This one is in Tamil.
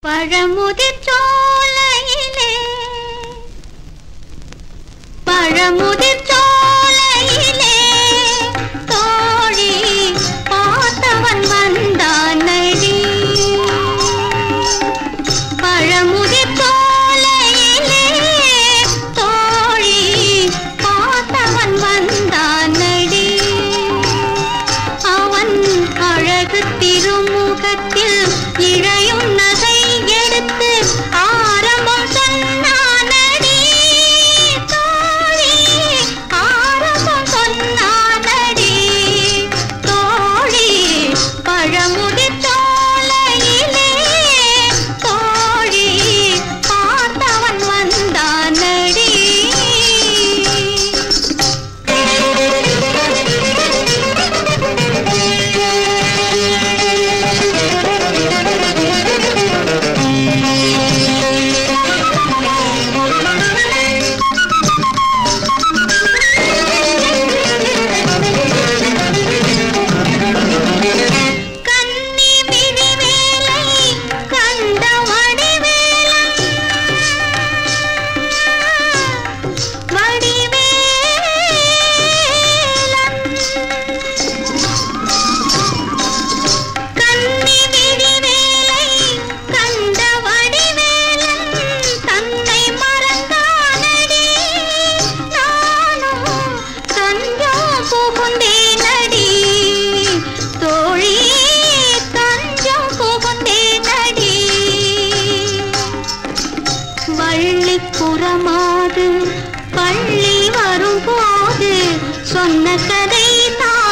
பழமுதிர் சோலையிலே பழமுதிர் சோலையிலே தோழி பார்த்தவன் வந்தானடி. பழமுதிர் சோலையிலே தோழி பார்த்தவன் வந்தானடி. அவன் அழகு திருமுகத்தில் இழையும் நகை எடுத்து ஆரம்பம் சொன்னானடி. தோழி ஆரம்பம் சொன்னானடி. தோழி பழமுதிர் சோலையிலே தோழி பார்த்தவன் வந்தானடி. பள்ளி வரும்போது சொன்ன கதை தான்